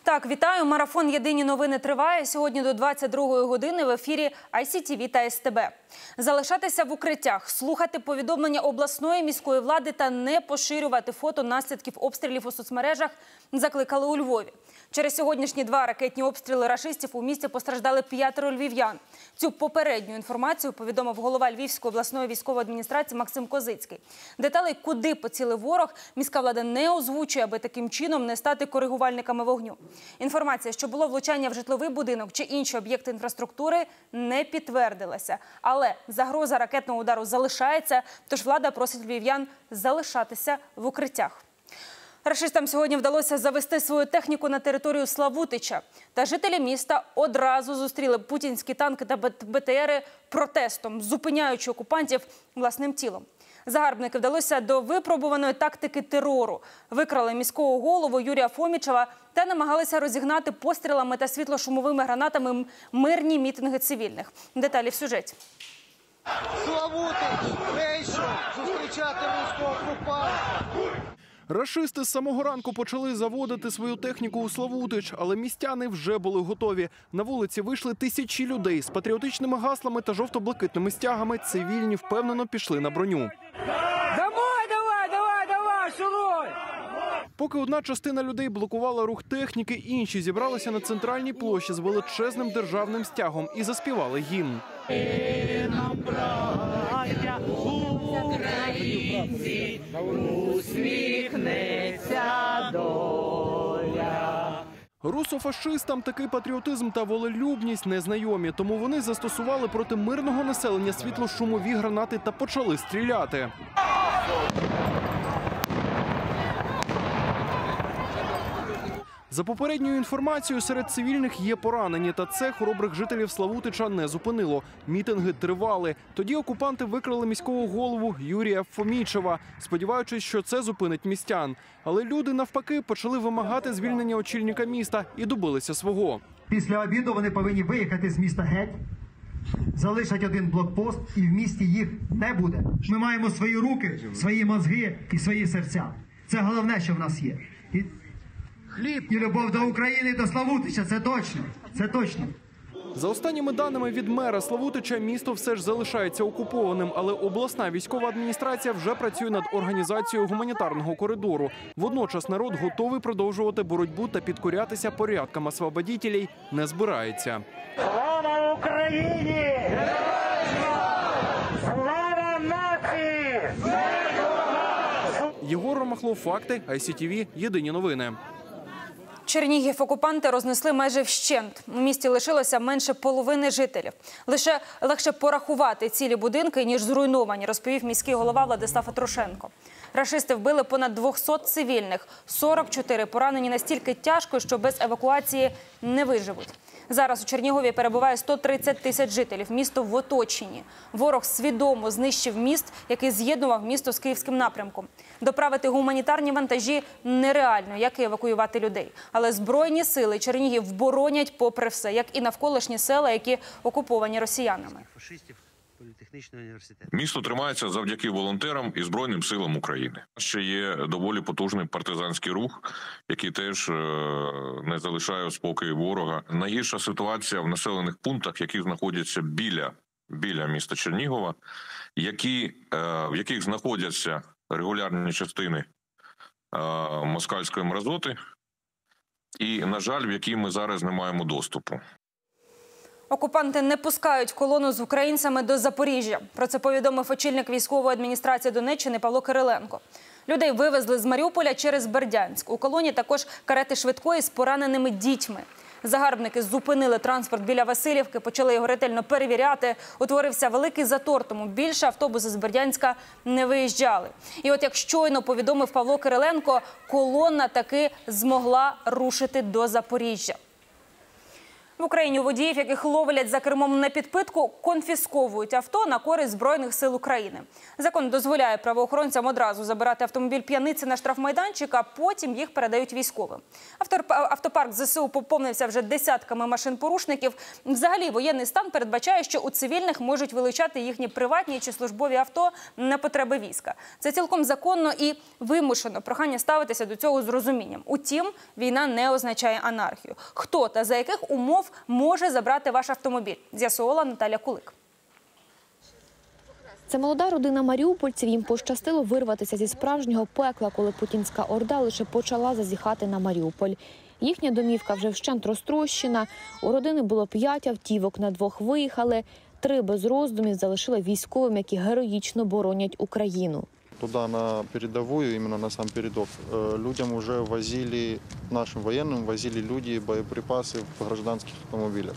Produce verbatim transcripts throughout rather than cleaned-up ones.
Так, вітаю. Марафон «Єдині новини» триває. Сьогодні до двадцять другої години в ефірі ай сі ті ві та ес те бе. Залишатися в укриттях, слухати повідомлення обласної міської влади та не поширювати фото наслідків обстрілів у соцмережах закликали у Львові. Через сьогоднішні два ракетні обстріли рашистів у місті постраждали п'ятеро львів'ян. Цю попередню інформацію повідомив голова Львівської обласної військової адміністрації Максим Козицький. Деталей, куди поцілив ворог, міська влада не озвучує, аби таким чином не стати коригувальниками вогню. Інформація, що було влучання в житловий будинок чи інші об'єкти інфраструктури, не підтвердилася. Але загроза ракетного удару залишається, тож влада просить львів'ян залишатися в укриттях. Рашистам сьогодні вдалося завести свою техніку на територію Славутича. Та жителі міста одразу зустріли путінські танки та бе те ери протестом, зупиняючи окупантів власним тілом. Загарбники вдалося до випробуваної тактики терору. Викрали міського голову Юрія Фомічева та намагалися розігнати пострілами та світлошумовими гранатами мирні мітинги цивільних. Деталі в сюжеті. Славутич вийшов зустрічати руського окупанта. Рашисти з самого ранку почали заводити свою техніку у Славутич, але містяни вже були готові. На вулиці вийшли тисячі людей з патріотичними гаслами та жовто-блакитними стягами. Цивільні впевнено пішли на броню. Давай, давай, давай, давай, шуруй! Поки одна частина людей блокувала рух техніки, інші зібралися на центральній площі з величезним державним стягом і заспівали гімн. Українці, усміхнеться доля. Русофашистам такий патріотизм та волелюбність незнайомі, тому вони застосували проти мирного населення світлошумові гранати та почали стріляти. За попередньою інформацією, серед цивільних є поранені, та це хоробрих жителів Славутича не зупинило. Мітинги тривали. Тоді окупанти викрали міського голову Юрія Фомічева, сподіваючись, що це зупинить містян. Але люди, навпаки, почали вимагати звільнення очільника міста і добилися свого. Після обіду вони повинні виїхати з міста геть, залишать один блокпост, і в місті їх не буде. Ми маємо свої руки, свої мозги і свої серця. Це головне, що в нас є. І... Хліб і любов до України, до Славутича, це точно, це точно. За останніми даними від мера Славутича, місто все ж залишається окупованим, але обласна військова адміністрація вже працює над організацією гуманітарного коридору. Водночас народ готовий продовжувати боротьбу та підкорятися порядкам освободітелей не збирається. Слава Україні! Слава нації! Єгор Ромахлов, факти, ай сі ті ві, єдині новини. Чернігів окупанти рознесли майже вщент. У місті лишилося менше половини жителів. Лише легше порахувати цілі будинки, ніж зруйновані, розповів міський голова Владислав Атрошенко. Рашисти вбили понад двохсот цивільних, сорок чотири поранені настільки тяжко, що без евакуації не виживуть. Зараз у Чернігові перебуває сто тридцять тисяч жителів. Місто в оточенні. Ворог свідомо знищив міст, який з'єднував місто з київським напрямком. Доправити гуманітарні вантажі нереально, як і евакуювати людей. Але Збройні сили Чернігів боронять попри все, як і навколишні села, які окуповані росіянами. Місто тримається завдяки волонтерам і Збройним силам України. Ще є доволі потужний партизанський рух, який теж не залишає у спокою ворога. Найгірша ситуація в населених пунктах, які знаходяться біля, біля міста Чернігова, які, в яких знаходяться регулярні частини москальської мразоти і, на жаль, в які ми зараз не маємо доступу. Окупанти не пускають колону з українцями до Запоріжжя. Про це повідомив очільник військової адміністрації Донеччини Павло Кириленко. Людей вивезли з Маріуполя через Бердянськ. У колоні також карети швидкої з пораненими дітьми. Загарбники зупинили транспорт біля Василівки, почали його ретельно перевіряти. Утворився великий затор, тому більше автобуси з Бердянська не виїжджали. І от як щойно повідомив Павло Кириленко, колона таки змогла рушити до Запоріжжя. В Україні у водіїв, яких ловлять за кермом на підпитку, конфісковують авто на користь Збройних сил України. Закон дозволяє правоохоронцям одразу забирати автомобіль п'яниці на штрафмайданчик, а потім їх передають військовим. Автопарк ЗСУ поповнився вже десятками машин-порушників. Взагалі, воєнний стан передбачає, що у цивільних можуть вилучати їхні приватні чи службові авто на потреби війська. Це цілком законно і вимушено. Прохання ставитися до цього з розумінням. Утім, війна не означає анархію. Хто та за яких умов може забрати ваш автомобіль, з'ясувала Наталя Кулик. Це молода родина маріупольців. Їм пощастило вирватися зі справжнього пекла, коли путінська орда лише почала зазіхати на Маріуполь. Їхня домівка вже вщент розтрощена. У родини було п'ять автівок, на двох виїхали. Три без роздумів залишили військовим, які героїчно боронять Україну. Туда, на передовую, именно на сам передок, людям уже возили, нашим военным возили люди боеприпасы в гражданских автомобилях.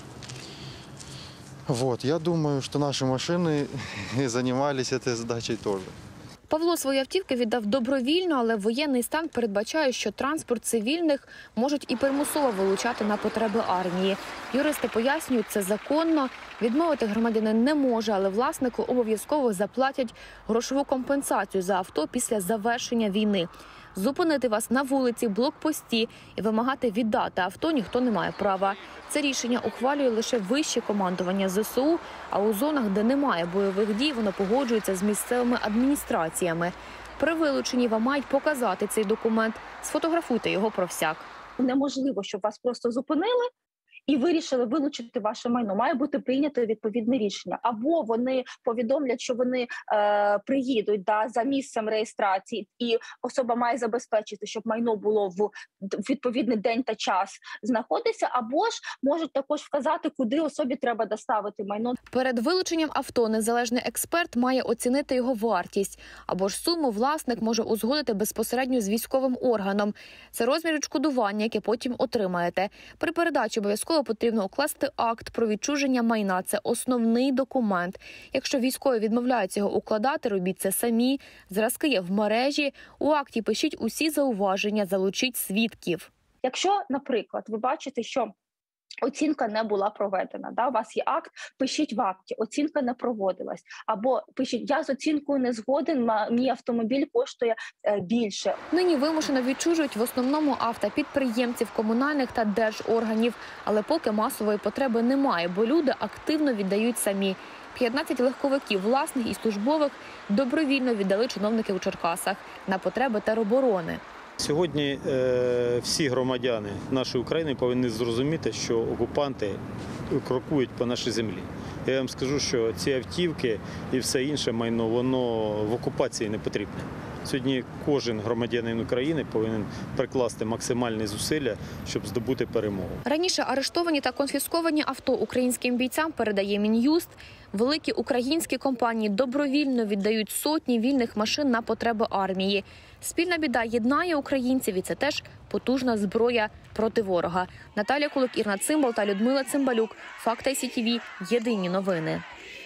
Вот, я думаю, что наши машины занимались этой задачей тоже. Павло свої автівки віддав добровільно, але воєнний стан передбачає, що транспорт цивільних можуть і примусово вилучати на потреби армії. Юристи пояснюють, це законно. Відмовити громадянин не може, але власнику обов'язково заплатять грошову компенсацію за авто після завершення війни. Зупинити вас на вулиці, блокпості і вимагати віддати авто ніхто не має права. Це рішення ухвалює лише вище командування ЗСУ, а у зонах, де немає бойових дій, воно погоджується з місцевими адміністраціями. При вилученні вам мають показати цей документ. Сфотографуйте його про всяк. Неможливо, щоб вас просто зупинили і вирішили вилучити ваше майно. Має бути прийнято відповідне рішення. Або вони повідомлять, що вони е, приїдуть да, за місцем реєстрації, і особа має забезпечити, щоб майно було в відповідний день та час знаходитися, або ж можуть також вказати, куди особі треба доставити майно. Перед вилученням авто незалежний експерт має оцінити його вартість, або ж суму власник може узгодити безпосередньо з військовим органом. Це розмір відшкодування, яке потім отримаєте. При передачі обов'язково потрібно укласти акт про відчуження майна. Це основний документ. Якщо військові відмовляються його укладати, робіть це самі. Зразки є в мережі. У акті пишіть усі зауваження, залучіть свідків. Якщо, наприклад, ви бачите, що оцінка не була проведена, да, у вас є акт, пишіть в акті, оцінка не проводилась. Або пишіть, я з оцінкою не згоден, мій автомобіль коштує е, більше. Нині вимушено відчужують в основному автопідприємців, комунальних та держорганів. Але поки масової потреби немає, бо люди активно віддають самі. п'ятнадцять легковиків, власних і службових, добровільно віддали чиновники у Черкасах на потреби тероборони. Сьогодні е, всі громадяни нашої України повинні зрозуміти, що окупанти крокують по нашій землі. Я вам скажу, що ці автівки і все інше майно, воно в окупації не потрібне. Сьогодні кожен громадянин України повинен прикласти максимальні зусилля, щоб здобути перемогу. Раніше арештовані та конфісковані авто українським бійцям передає Мін'юст. Великі українські компанії добровільно віддають сотні вільних машин на потреби армії. Спільна біда єднає українців, і це теж потужна зброя проти ворога. Наталя Кулик, Ірина Цимбал та Людмила Цимбалюк. Факт ай сі ті ві. Єдині новини.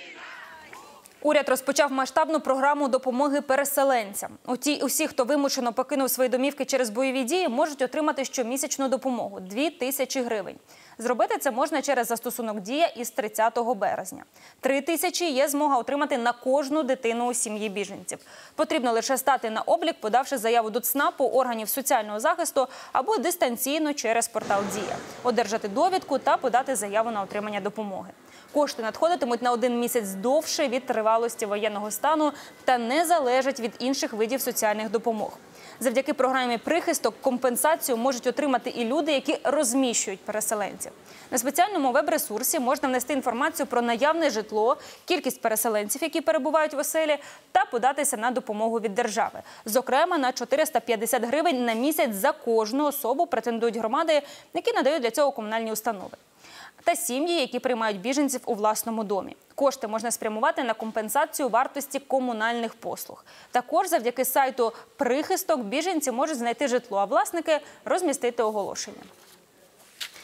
Уряд розпочав масштабну програму допомоги переселенцям. Усі, хто вимушено покинув свої домівки через бойові дії, можуть отримати щомісячну допомогу – дві тисячі гривень. Зробити це можна через застосунок «Дія» із тридцятого березня. Три тисячі є змога отримати на кожну дитину у сім'ї біженців. Потрібно лише стати на облік, подавши заяву до ЦНАПу, органів соціального захисту або дистанційно через портал «Дія». Одержати довідку та подати заяву на отримання допомоги. Кошти надходитимуть на один місяць довше від тривалості воєнного стану та не залежать від інших видів соціальних допомог. Завдяки програмі «Прихисток» компенсацію можуть отримати і люди, які розміщують переселенців. На спеціальному веб-ресурсі можна внести інформацію про наявне житло, кількість переселенців, які перебувають в оселі, та податися на допомогу від держави. Зокрема, на чотириста п'ятдесят гривень на місяць за кожну особу претендують громади, які надають для цього комунальні установи. Та сім'ї, які приймають біженців у власному домі. Кошти можна спрямувати на компенсацію вартості комунальних послуг. Також завдяки сайту «Прихисток» біженці можуть знайти житло, а власники розмістити оголошення.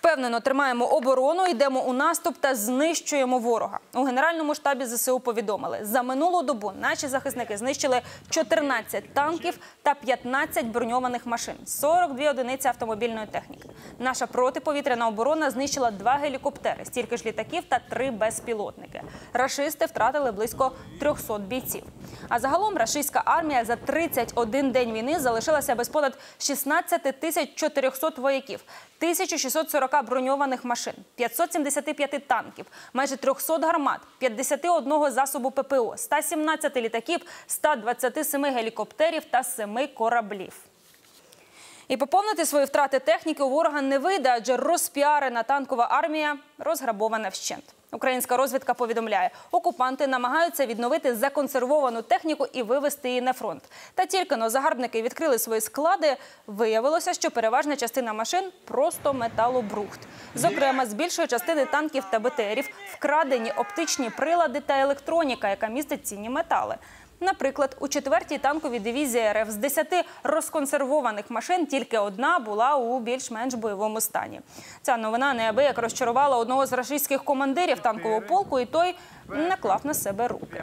Впевнено тримаємо оборону, йдемо у наступ та знищуємо ворога. У Генеральному штабі ЗСУ повідомили, за минулу добу наші захисники знищили чотирнадцять танків та п'ятнадцять броньованих машин, сорок дві одиниці автомобільної техніки. Наша протиповітряна оборона знищила два гелікоптери, стільки ж літаків та три безпілотники. Рашисти втратили близько трьохсот бійців. А загалом рашистська армія за тридцять один день війни залишилася без понад шістнадцяти тисяч чотирьохсот вояків, тисяча шістсот сорок броньованих машин, п'ятсот сімдесят п'ять танків, майже триста гармат, п'ятдесят один засобу ППО, сто сімнадцять літаків, сто двадцять сім гелікоптерів та сім кораблів. І поповнити свої втрати техніки у ворога не вийде, адже розпіарена танкова армія розграбована вщент. Українська розвідка повідомляє, окупанти намагаються відновити законсервовану техніку і вивести її на фронт. Та тільки-но загарбники відкрили свої склади, виявилося, що переважна частина машин – просто металобрухт. Зокрема, з більшої частини танків та БТРів вкрадені оптичні прилади та електроніка, яка містить цінні метали. Наприклад, у четвертій танковій дивізії РФ з десяти розконсервованих машин тільки одна була у більш-менш бойовому стані. Ця новина неабияк розчарувала одного з рашистських командирів танкового полку, і той наклав на себе руки.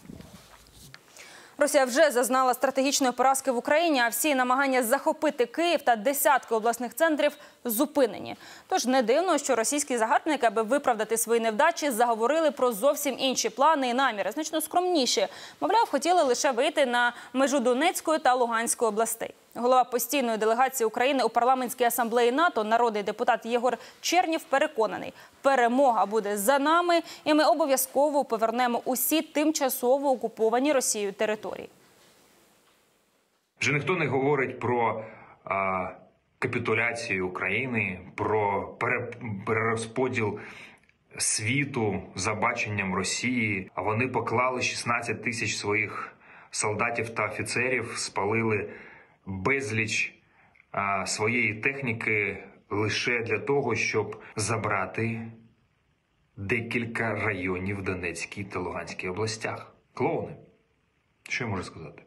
Росія вже зазнала стратегічної поразки в Україні, а всі намагання захопити Київ та десятки обласних центрів зупинені. Тож не дивно, що російські загарбники, аби виправдати свої невдачі, заговорили про зовсім інші плани і наміри, значно скромніші. Мовляв, хотіли лише вийти на межу Донецької та Луганської областей. Голова постійної делегації України у парламентській асамблеї НАТО, народний депутат Єгор Чернєв, переконаний, перемога буде за нами, і ми обов'язково повернемо усі тимчасово окуповані Росією території. Вже ніхто не говорить про а, капітуляцію України, про пере, перерозподіл світу за баченням Росії. А вони поклали шістнадцять тисяч своїх солдатів та офіцерів, спалили безліч а, своєї техніки лише для того, щоб забрати декілька районів в Донецькій та Луганській областях. Клоуни. Що я можу сказати?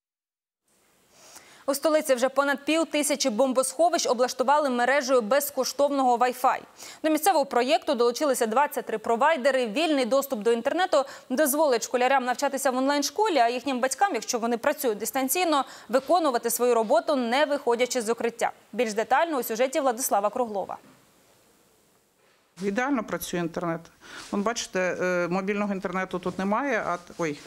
У столиці вже понад пів тисячі бомбосховищ облаштували мережею безкоштовного Wi-Fi. До місцевого проєкту долучилися двадцять три провайдери. Вільний доступ до інтернету дозволить школярям навчатися в онлайн-школі, а їхнім батькам, якщо вони працюють дистанційно, виконувати свою роботу, не виходячи з укриття. Більш детально у сюжеті Владислава Круглова. Ідеально працює інтернет. Вон, бачите, мобільного інтернету тут немає, а, ой,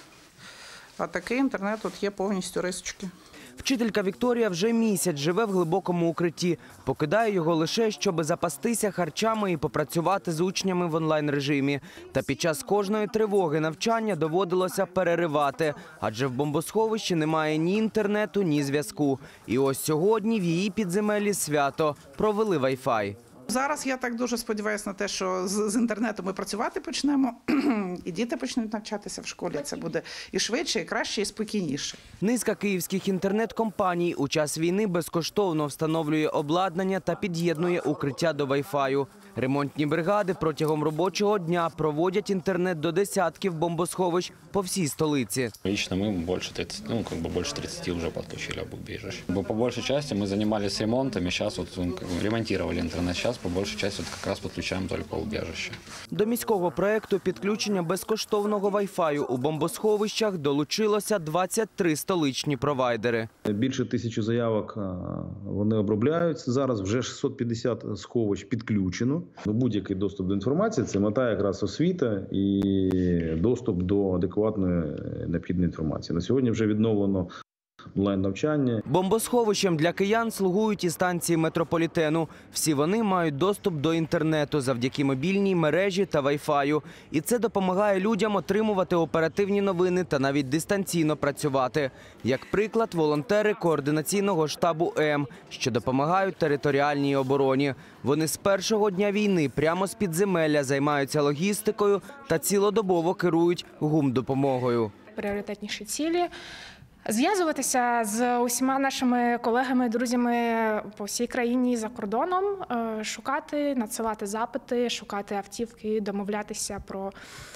а такий інтернет тут є повністю рисочки. Вчителька Вікторія вже місяць живе в глибокому укритті. Покидає його лише, щоб запастися харчами і попрацювати з учнями в онлайн-режимі. Та під час кожної тривоги навчання доводилося переривати, адже в бомбосховищі немає ні інтернету, ні зв'язку. І ось сьогодні в її підземеллі свято провели Wi-Fi. Зараз я так дуже сподіваюся на те, що з, з інтернету ми працювати почнемо, і діти почнуть навчатися в школі. Це буде і швидше, і краще, і спокійніше. Низка київських інтернет-компаній у час війни безкоштовно встановлює обладнання та під'єднує укриття до Wi-Fi. Ремонтні бригади протягом робочого дня проводять інтернет до десятків бомбосховищ по всій столиці. Лично мы больше тридцати, ну, как бы больше тридцати уже подключили убежищ. По большей части мы занимались ремонтами, сейчас вот ремонтировали интернет, сейчас по большей части вот как раз подключаем только убежище. До міського проекту підключення безкоштовного Wi-Fi у бомбосховищах долучилося двадцять три столичні провайдери. Більше тисячі заявок вони обробляються. Зараз вже шістсот п'ятдесят сховищ підключено. Будь-який доступ до інформації – це мета якраз освіта і доступ до адекватної необхідної інформації. На сьогодні вже відновлено онлайн-навчання. Бомбосховищем для киян слугують і станції метрополітену. Всі вони мають доступ до інтернету завдяки мобільній мережі та Wi-Fi. І це допомагає людям отримувати оперативні новини та навіть дистанційно працювати. Як приклад, волонтери координаційного штабу М, що допомагають територіальній обороні. Вони з першого дня війни прямо з підземелля займаються логістикою та цілодобово керують гумдопомогою. Пріоритетніші цілі – зв'язуватися з усіма нашими колегами, друзями по всій країні за кордоном, шукати, надсилати запити, шукати автівки, домовлятися про,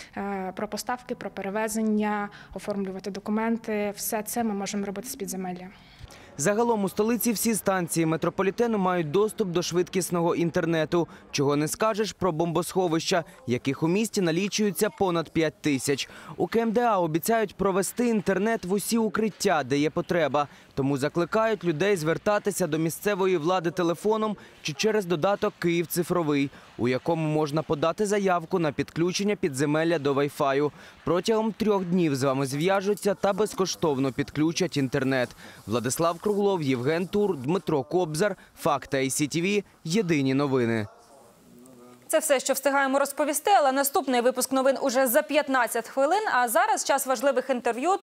про поставки, про перевезення, оформлювати документи. Все це ми можемо робити з підземелля. Загалом у столиці всі станції метрополітену мають доступ до швидкісного інтернету. Чого не скажеш про бомбосховища, яких у місті налічується понад п'ять тисяч. У ка ем де а обіцяють провести інтернет в усі укриття, де є потреба. Тому закликають людей звертатися до місцевої влади телефоном чи через додаток «Київ цифровий», у якому можна подати заявку на підключення підземелля до вай-фаю. Протягом трьох днів з вами зв'яжуться та безкоштовно підключать інтернет. Владислав Круглов, Євген Тур, Дмитро Кобзар, Факти ай сі ті ві. Єдині новини. Це все, що встигаємо розповісти, але наступний випуск новин уже за п'ятнадцять хвилин. А зараз час важливих інтерв'ю